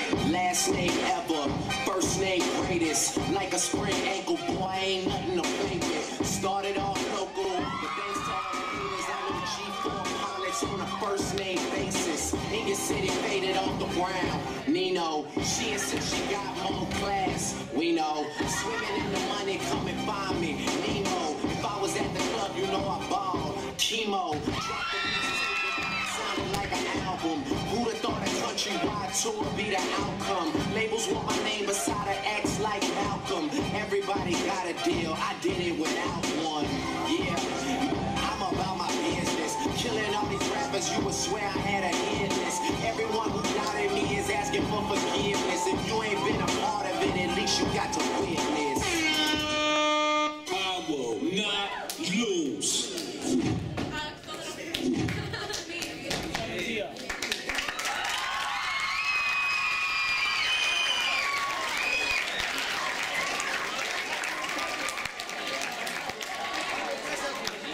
Last name ever, first name greatest. Like a sprained ankle, boy, ain't nothing to play with. Started off local, but thanks to all the haters, I know G4 pilots on a first name basis. In your city, faded off the ground. Nino, she insists she got more class. We know, swimming in the money, come and find me. Nemo, if I was at the club, you know I balled. Chemo, drop the beats, sounded like an album. Who'da thought a countrywide tour be the outcome? Labels want my name beside an X like Malcolm. Everybody got a deal, I did it without one. Yeah, I'm about my business. Killing all these rappers, you would swear I had a hit list. Everyone who doubted me is asking for forgiveness. If you ain't been a part of it, at least you got to witness. I will not lose.